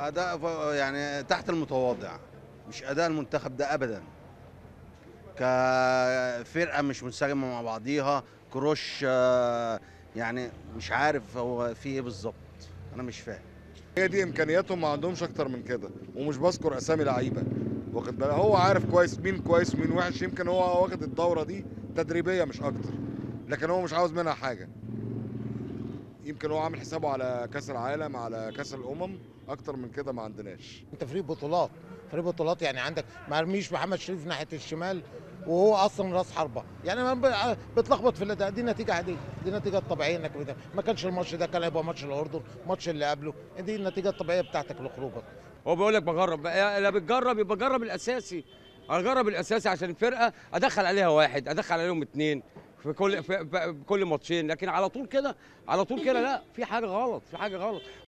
اداء يعني تحت المتواضع، مش اداء المنتخب ده ابدا. كفرقه مش منسجمه مع بعضيها، كروش يعني مش عارف هو في ايه بالظبط، انا مش فاهم. هي دي امكانياتهم، ما عندهمش اكتر من كده. ومش بذكر اسامي لعيبه، واخد بالك، هو عارف كويس مين وحش. يمكن هو واخد الدوره دي تدريبيه مش اكتر، لكن هو مش عاوز منها حاجه. يمكن هو عامل حسابه على كاس العالم، على كاس الامم. اكتر من كده ما عندناش. انت فريق بطولات، فريق بطولات، يعني عندك ما ارميش محمد شريف ناحيه الشمال وهو اصلا راس حربه، يعني ما بتلخبط في الاداء. دي نتيجه عاديه، دي نتيجه طبيعيه انك ما كانش الماتش ده، كان هيبقى ماتش الاردن، الماتش اللي قبله. دي النتيجه الطبيعيه بتاعتك لخروجك. هو بيقول لك بجرب، لا بتجرب يبقى جرب الاساسي. اجرب الاساسي عشان الفرقه ادخل عليها واحد، ادخل عليهم اتنين في كل ماتشين، لكن على طول كده لا، في حاجه غلط، في حاجه غلط.